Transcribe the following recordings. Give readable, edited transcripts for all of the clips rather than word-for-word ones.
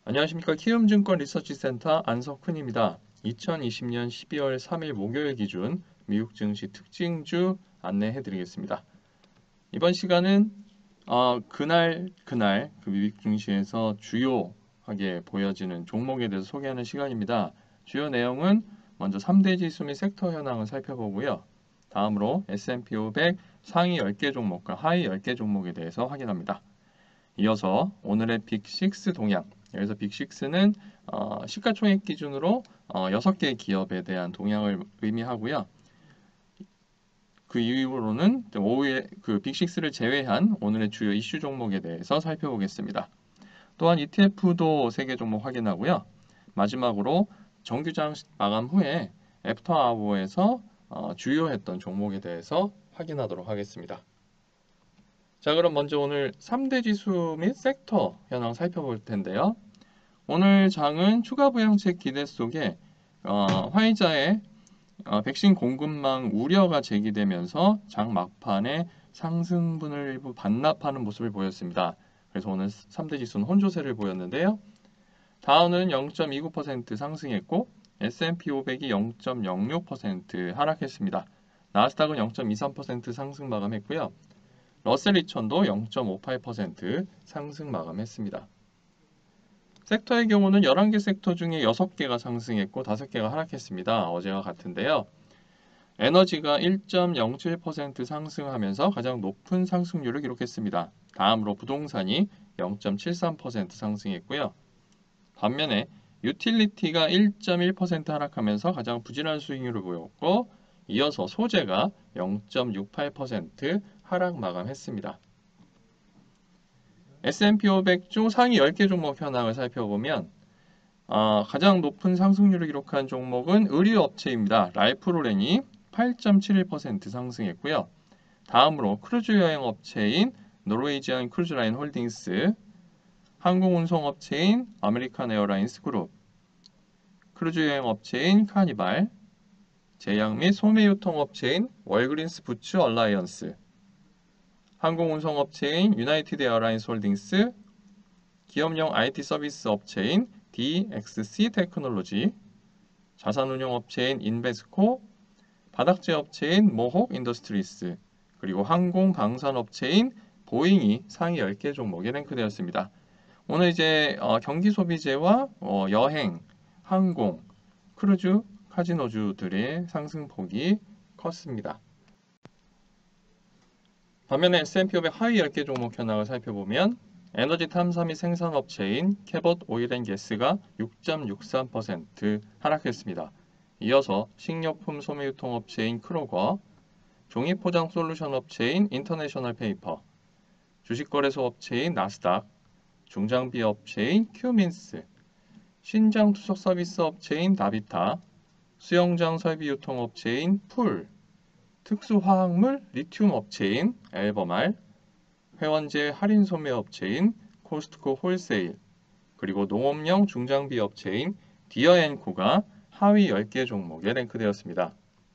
안녕하십니까. 키움증권 리서치센터 안석훈입니다. 2020년 12월 3일 목요일 기준 미국 증시 특징주 안내해 드리겠습니다. 이번 시간은 그날 그 미국 증시에서 주요하게 보여지는 종목에 대해서 소개하는 시간입니다. 주요 내용은 먼저 3대 지수 및 섹터 현황을 살펴보고요. 다음으로 S&P 500 상위 10개 종목과 하위 10개 종목에 대해서 확인합니다. 이어서 오늘의 빅6 동향, 여기서 빅6는 시가총액 기준으로 6개의 기업에 대한 동향을 의미하고요. 그 이후로는 오후에 그 빅6를 제외한 오늘의 주요 이슈 종목에 대해서 살펴보겠습니다. 또한 ETF도 3개 종목 확인하고요. 마지막으로 정규장 마감 후에 애프터 아워에서 주요했던 종목에 대해서 확인하도록 하겠습니다. 자, 그럼 먼저 오늘 3대 지수 및 섹터 현황 살펴볼 텐데요. 오늘 장은 추가 부양책 기대 속에 화이자의 백신 공급망 우려가 제기되면서 장 막판에 상승분을 일부 반납하는 모습을 보였습니다. 그래서 오늘 3대 지수는 혼조세를 보였는데요. 다우는 0.29% 상승했고 S&P 500이 0.06% 하락했습니다. 나스닥은 0.23% 상승 마감했고요. 러셀 2000도 0.58% 상승 마감했습니다. 섹터의 경우는 11개 섹터 중에 6개가 상승했고 5개가 하락했습니다. 어제와 같은데요. 에너지가 1.07% 상승하면서 가장 높은 상승률을 기록했습니다. 다음으로 부동산이 0.73% 상승했고요. 반면에 유틸리티가 1.1% 하락하면서 가장 부진한 수익률을 보였고, 이어서 소재가 0.68% 하락 마감했습니다. S&P 500 중 상위 10개 종목 현황을 살펴보면 가장 높은 상승률을 기록한 종목은 의류업체입니다. 라이프로렌이 8.71% 상승했고요. 다음으로 크루즈 여행업체인 노르웨이지안 크루즈라인 홀딩스, 항공운송업체인 아메리칸 에어라인스 그룹, 크루즈 여행업체인 카니발, 제약 및 소매유통업체인 월그린스 부츠 얼라이언스, 항공운송업체인 유나이티드 에어라인스 홀딩스, 기업용 IT 서비스 업체인 DXC 테크놀로지, 자산운용업체인 인베스코, 바닥재 업체인 모혹 인더스트리스, 그리고 항공방산업체인 보잉이 상위 10개 종목에 랭크되었습니다. 오늘 이제 경기 소비재와 여행, 항공, 크루즈, 카지노주들의 상승폭이 컸습니다. 반면에 S&P 500 하위 10개 종목 현황을 살펴보면 에너지 탐사 및 생산업체인 캐봇 오일앤게스가 6.63% 하락했습니다. 이어서 식료품 소매유통업체인 크로거, 종이포장 솔루션 업체인 인터내셔널 페이퍼, 주식거래소 업체인 나스닥, 중장비 업체인 큐민스, 신장 투석 서비스 업체인 나비타, 수영장 설비 유통업체인 풀, 특수화학물 리튬 업체인 엘버말, 회원제 할인 소매 업체인 코스트코 홀세일, 그리고 농업용 중장비 업체인 디어앤코가 하위 10개 종목에 랭크되었습니다.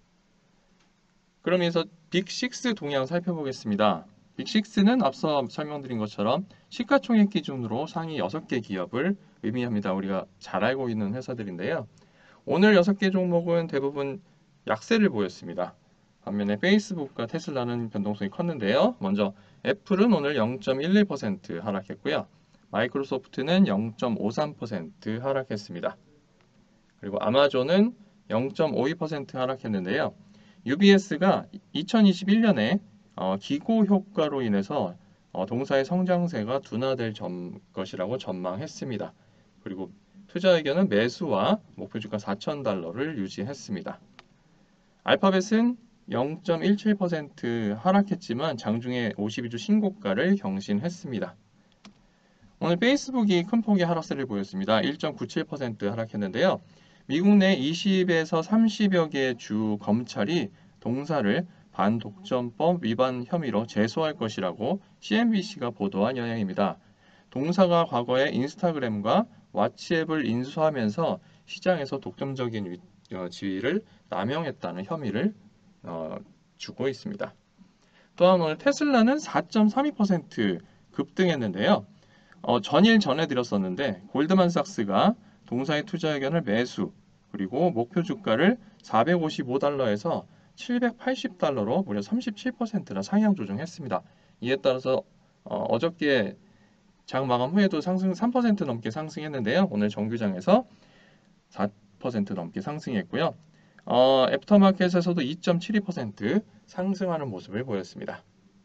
그럼 여기서 빅6 동향 살펴보겠습니다. 빅6는 앞서 설명드린 것처럼 시가총액 기준으로 상위 6개 기업을 의미합니다. 우리가 잘 알고 있는 회사들인데요. 오늘 6개 종목은 대부분 약세를 보였습니다. 반면에 페이스북과 테슬라는 변동성이 컸는데요. 먼저 애플은 오늘 0.11% 하락했고요. 마이크로소프트는 0.53% 하락했습니다. 그리고 아마존은 0.52% 하락했는데요. UBS가 2021년에 기고 효과로 인해서 동사의 성장세가 둔화될 것이라고 전망했습니다. 그리고 투자 의견은 매수와 목표주가 $4,000를 유지했습니다. 알파벳은 0.17% 하락했지만 장중에 52주 신고가를 경신했습니다. 오늘 페이스북이 큰 폭의 하락세를 보였습니다. 1.97% 하락했는데요. 미국 내 20에서 30여 개의 주 검찰이 동사를 반독점법 위반 혐의로 제소할 것이라고 CNBC가 보도한 영향입니다. 동사가 과거에 인스타그램과 왓츠앱을 인수하면서 시장에서 독점적인 지위를 남용했다는 혐의를 주고 있습니다. 또한 오늘 테슬라는 4.32% 급등했는데요. 전일 전해드렸었는데 골드만삭스가 동사의 투자 의견을 매수, 그리고 목표 주가를 455달러에서 780달러로 무려 37%나 상향 조정했습니다. 이에 따라서 어저께 장 마감 후에도 상승 3% 넘게 상승했는데요. 오늘 정규장에서 4% 넘게 상승했고요. 애프터마켓에서도 2.72% 상승하는 모습을 보였습니다.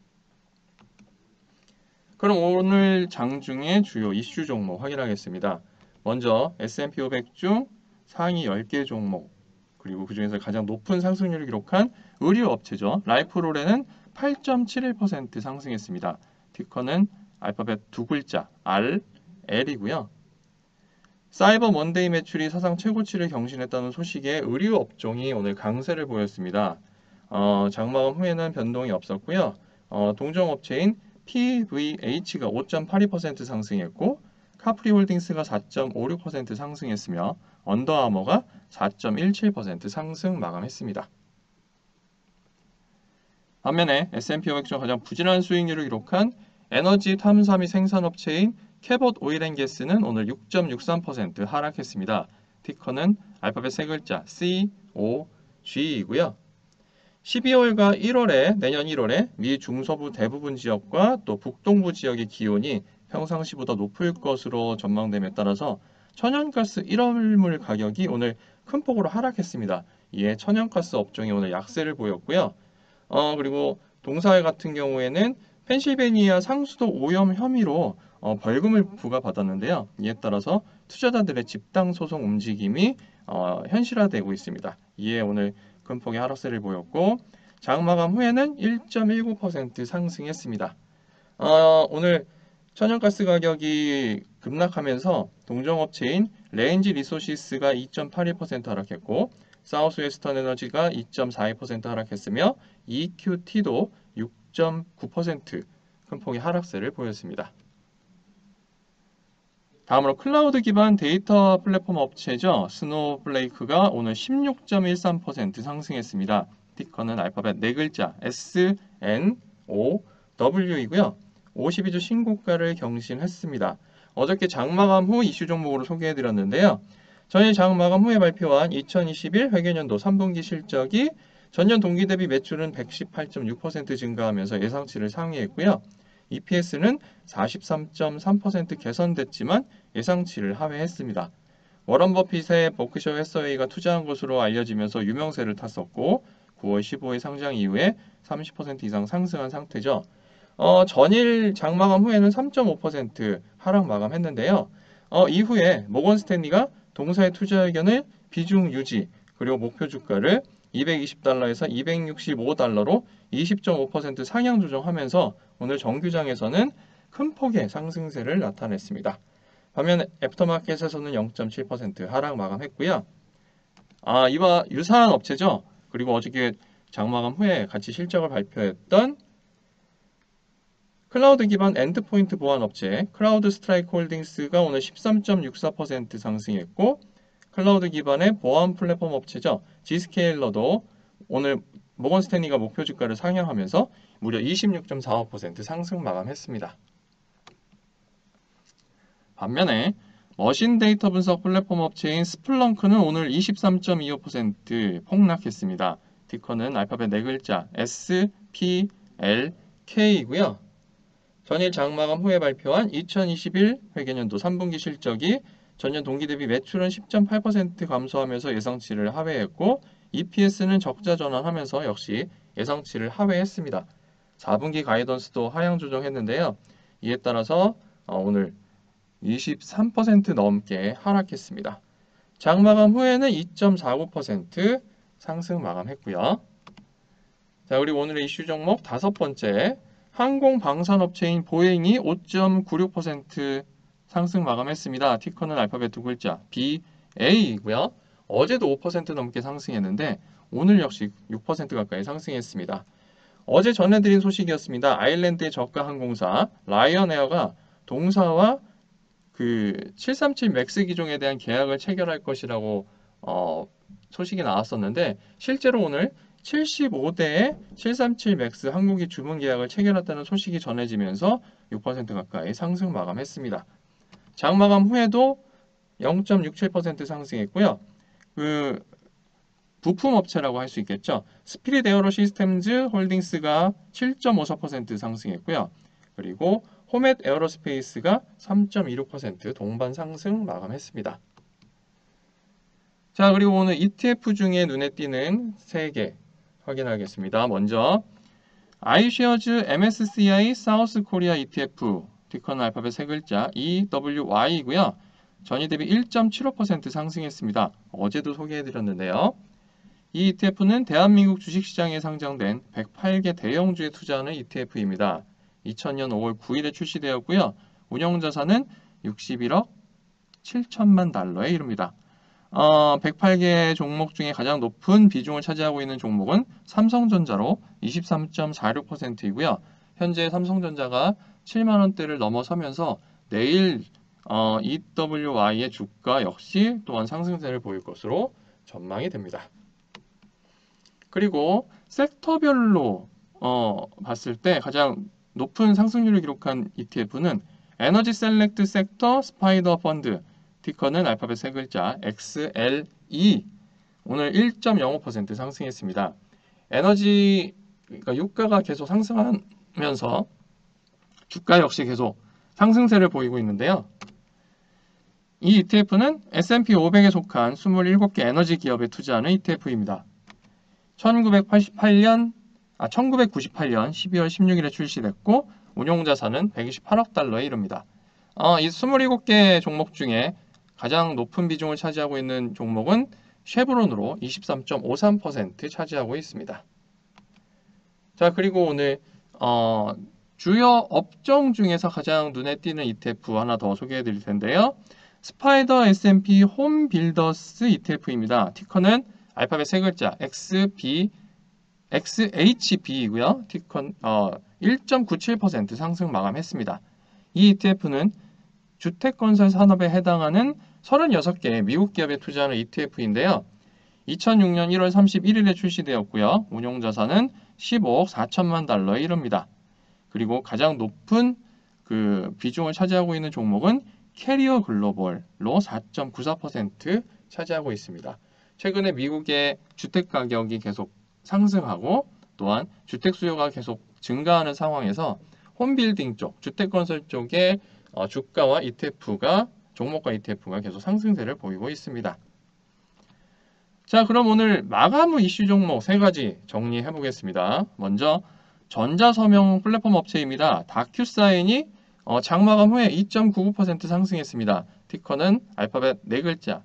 그럼 오늘 장중의 주요 이슈 종목 확인하겠습니다. 먼저 S&P 500 중 상위 10개 종목, 그리고 그 중에서 가장 높은 상승률을 기록한 의류업체죠. 라이프롤에는 8.71% 상승했습니다. 티커는 알파벳 두 글자 R, L이고요. 사이버 먼데이 매출이 사상 최고치를 경신했다는 소식에 의류업종이 오늘 강세를 보였습니다. 장마감 후에는 변동이 없었고요. 동종업체인 PVH가 5.82% 상승했고, 카프리홀딩스가 4.56% 상승했으며 언더아머가 4.17% 상승 마감했습니다. 반면에 S&P 500 중 가장 부진한 수익률을 기록한 에너지 탐사 및 생산업체인 캐봇 오일앤게스는 오늘 6.63% 하락했습니다. 티커는 알파벳 세 글자 COG이고요. 12월과 1월에 내년 1월에 미 중서부 대부분 지역과 또 북동부 지역의 기온이 평상시보다 높을 것으로 전망됨에 따라서 천연가스 1월물 가격이 오늘 큰 폭으로 하락했습니다. 이에 천연가스 업종이 오늘 약세를 보였고요. 그리고 동사회 같은 경우에는 펜실베니아 상수도 오염 혐의로 벌금을 부과받았는데요. 이에 따라서 투자자들의 집단 소송 움직임이 현실화되고 있습니다. 이에 오늘 큰 폭의 하락세를 보였고, 장마감 후에는 1.19% 상승했습니다. 오늘 천연가스 가격이 급락하면서 동종업체인 레인지 리소시스가 2.81% 하락했고, 사우스웨스턴 에너지가 2.42% 하락했으며 EQT도 6.9% 큰 폭의 하락세를 보였습니다. 다음으로 클라우드 기반 데이터 플랫폼 업체죠. 스노우플레이크가 오늘 16.13% 상승했습니다. 티커는 알파벳 네 글자 SNOW이고요. 52주 신고가를 경신했습니다. 어저께 장마감 후 이슈 종목으로 소개해드렸는데요. 전일 장마감 후에 발표한 2021 회계년도 3분기 실적이 전년 동기 대비 매출은 118.6% 증가하면서 예상치를 상회했고요. EPS는 43.3% 개선됐지만 예상치를 하회했습니다. 워런 버핏의 버크셔 해서웨이가 투자한 것으로 알려지면서 유명세를 탔었고, 9월 15일 상장 이후에 30% 이상 상승한 상태죠. 전일 장마감 후에는 3.5% 하락 마감했는데요. 이후에 모건 스탠리가 동사의 투자 의견을 비중 유지, 그리고 목표 주가를 220달러에서 265달러로 20.5% 상향 조정하면서 오늘 정규장에서는 큰 폭의 상승세를 나타냈습니다. 반면 애프터마켓에서는 0.7% 하락 마감했고요. 이와 유사한 업체죠. 그리고 어저께 장마감 후에 같이 실적을 발표했던 클라우드 기반 엔드포인트 보안 업체 클라우드 스트라이크 홀딩스가 오늘 13.64% 상승했고, 클라우드 기반의 보안 플랫폼 업체죠. G스케일러도 오늘 모건 스탠리가 목표 주가를 상향하면서 무려 26.45% 상승 마감했습니다. 반면에 머신 데이터 분석 플랫폼 업체인 스플렁크는 오늘 23.25% 폭락했습니다. 티커는 알파벳 네 글자 SPLK이고요. 전일 장마감 후에 발표한 2021 회계년도 3분기 실적이 전년 동기 대비 매출은 10.8% 감소하면서 예상치를 하회했고, EPS는 적자 전환하면서 역시 예상치를 하회했습니다. 4분기 가이던스도 하향 조정했는데요. 이에 따라서 오늘 23% 넘게 하락했습니다. 장마감 후에는 2.49% 상승 마감했고요. 자, 그리고 오늘의 이슈 종목 다섯 번째, 항공방산업체인 보잉이 5.96% 상승 마감했습니다. 티커는 알파벳 두 글자 BA이고요. 어제도 5% 넘게 상승했는데 오늘 역시 6% 가까이 상승했습니다. 어제 전해드린 소식이었습니다. 아일랜드의 저가 항공사 라이언에어가 동사와 그 737 맥스 기종에 대한 계약을 체결할 것이라고 소식이 나왔었는데, 실제로 오늘 75대의 737 맥스 항공기 주문 계약을 체결했다는 소식이 전해지면서 6% 가까이 상승 마감했습니다. 장 마감 후에도 0.67% 상승했고요. 그 부품 업체라고 할 수 있겠죠. 스피릿 에어로 시스템즈 홀딩스가 7.54% 상승했고요. 그리고 호멧 에어로스페이스가 3.26% 동반 상승 마감했습니다. 자, 그리고 오늘 ETF 중에 눈에 띄는 3개 확인하겠습니다. 먼저 iShares MSCI 사우스 코리아 ETF 티커는 알파벳 3글자 EWY이고요. 전일 대비 1.75% 상승했습니다. 어제도 소개해드렸는데요. 이 ETF는 대한민국 주식시장에 상장된 108개 대형주에 투자하는 ETF입니다. 2000년 5월 9일에 출시되었고요. 운영자산은 61억 7천만 달러에 이릅니다. 108개 종목 중에 가장 높은 비중을 차지하고 있는 종목은 삼성전자로 23.46%이고요. 현재 삼성전자가 7만원대를 넘어서면서 내일 EWY의 주가 역시 또한 상승세를 보일 것으로 전망이 됩니다. 그리고 섹터별로 봤을 때 가장 높은 상승률을 기록한 ETF는 에너지 셀렉트 섹터 스파이더 펀드 티커는 알파벳 3글자 XLE 오늘 1.05% 상승했습니다. 에너지 그러니까 유가가 계속 상승하면서 주가 역시 계속 상승세를 보이고 있는데요. 이 ETF는 S&P 500에 속한 27개 에너지 기업에 투자하는 ETF입니다. 1998년 12월 16일에 출시됐고 운용자산은 128억 달러에 이릅니다. 이 27개 종목 중에 가장 높은 비중을 차지하고 있는 종목은 쉐브론으로 23.53% 차지하고 있습니다. 자, 그리고 오늘 주요 업종 중에서 가장 눈에 띄는 ETF 하나 더 소개해 드릴 텐데요. 스파이더 S&P 홈 빌더스 ETF입니다. 티커는 알파벳 3글자 XHB이고요. 티커는 1.97% 상승 마감했습니다. 이 ETF는 주택건설 산업에 해당하는 36개의 미국 기업에 투자하는 ETF인데요. 2006년 1월 31일에 출시되었고요. 운용자산은 15억 4천만 달러에 이릅니다. 그리고 가장 높은 그 비중을 차지하고 있는 종목은 캐리어 글로벌로 4.94% 차지하고 있습니다. 최근에 미국의 주택 가격이 계속 상승하고 또한 주택 수요가 계속 증가하는 상황에서 홈빌딩 쪽, 주택건설 쪽의 주가와 ETF가 종목과 ETF가 계속 상승세를 보이고 있습니다. 자, 그럼 오늘 마감 후 이슈 종목 3가지 정리해 보겠습니다. 먼저 전자서명 플랫폼 업체입니다. 다큐사인이 장마감 후에 2.99% 상승했습니다. 티커는 알파벳 4글자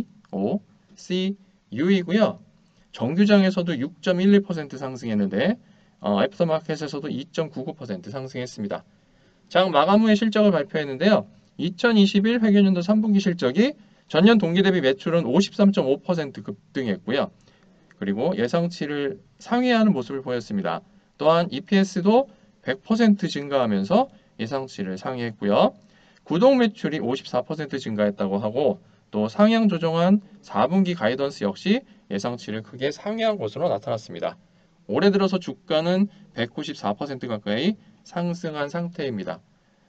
DOCU이고요. 정규장에서도 6.11% 상승했는데 애프터마켓에서도 2.99% 상승했습니다. 장 마감 후에 실적을 발표했는데요. 2021 회계연도 3분기 실적이 전년 동기 대비 매출은 53.5% 급등했고요. 그리고 예상치를 상회하는 모습을 보였습니다. 또한 EPS도 100% 증가하면서 예상치를 상회했고요. 구독 매출이 54% 증가했다고 하고 또 상향 조정한 4분기 가이던스 역시 예상치를 크게 상회한 것으로 나타났습니다. 올해 들어서 주가는 194% 가까이 상승한 상태입니다.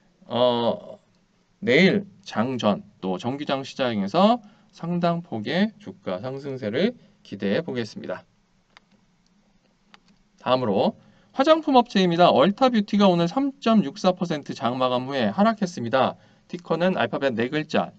내일 장전 또 정기장 시장에서 상당 폭의 주가 상승세를 기대해 보겠습니다. 다음으로 화장품 업체입니다. 얼타뷰티가 오늘 3.64% 장마감 후에 하락했습니다. 티커는 알파벳 4글자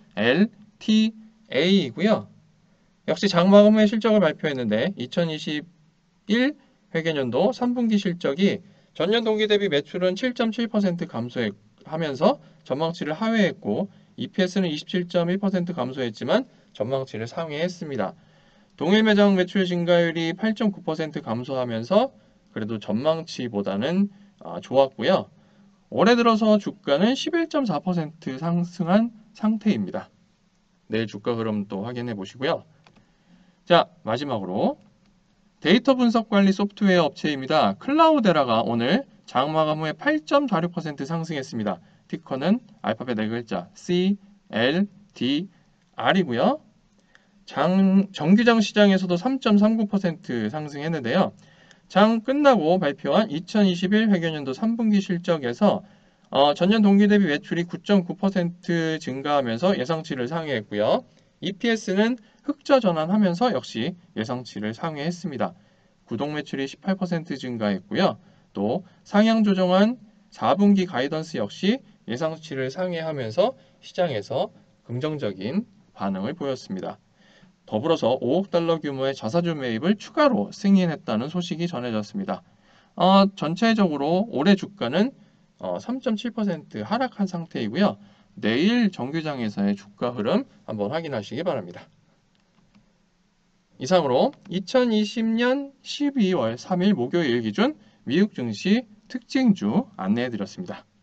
ULTA이고요. 역시 장마감 후에 실적을 발표했는데 2021 회계연도 3분기 실적이 전년 동기 대비 매출은 7.7% 감소하면서 전망치를 하회했고 EPS는 27.1% 감소했지만 전망치를 상회했습니다. 동일 매장 매출 증가율이 8.9% 감소하면서 그래도 전망치보다는 좋았고요. 올해 들어서 주가는 11.4% 상승한 상태입니다. 내일 주가 흐름 또 확인해 보시고요. 자, 마지막으로 데이터 분석 관리 소프트웨어 업체입니다. 클라우데라가 오늘 장마감 후에 8.46% 상승했습니다. 티커는 알파벳 4글자 CLDR이고요. 정규장 시장에서도 3.39% 상승했는데요. 장 끝나고 발표한 2021 회계연도 3분기 실적에서 전년 동기 대비 매출이 9.9% 증가하면서 예상치를 상회했고요. EPS는 흑자 전환하면서 역시 예상치를 상회했습니다. 구독 매출이 18% 증가했고요. 또 상향 조정한 4분기 가이던스 역시 예상치를 상회하면서 시장에서 긍정적인 반응을 보였습니다. 더불어서 5억 달러 규모의 자사주 매입을 추가로 승인했다는 소식이 전해졌습니다. 전체적으로 올해 주가는 3.7% 하락한 상태이고요. 내일 정규장에서의 주가 흐름 한번 확인하시기 바랍니다. 이상으로 2020년 12월 3일 목요일 기준 미국 증시 특징주 안내해 드렸습니다.